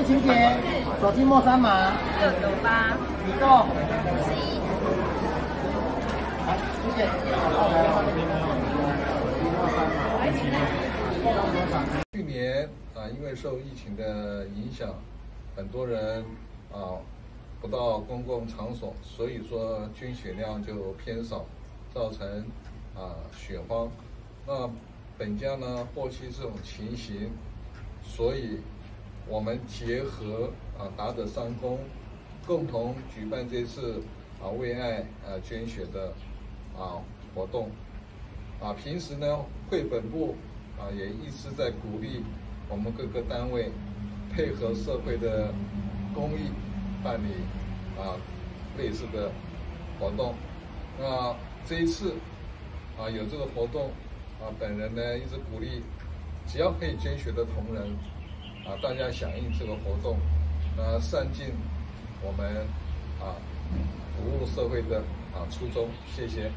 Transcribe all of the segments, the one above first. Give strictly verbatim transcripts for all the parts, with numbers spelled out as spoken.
请点，手机末三码六九八， 移动。 十一。 好，谢谢。 去年啊，因为受疫情的影响，很多人啊不到公共场所，所以说捐血量就偏少，造成啊血荒。那本家呢获悉这种情形，所以我们结合啊打者三公，共同举办这次啊为爱啊捐血的啊活动。啊，平时呢绘本部啊也一直在鼓励我们各个单位配合社会的公益办理啊类似的活动。那这一次啊有这个活动啊，本人呢一直鼓励，只要可以捐血的同仁啊，大家响应这个活动，那善尽我们啊服务社会的啊初衷。谢谢。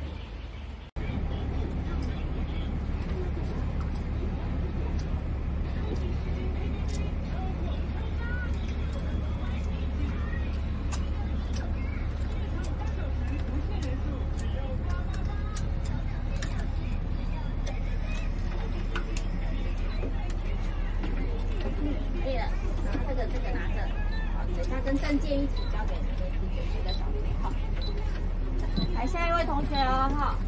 可以了，然后这个这个拿着，好，等一下跟证件一起交给你们体检室的小编。好，来下一位同学哦，哈。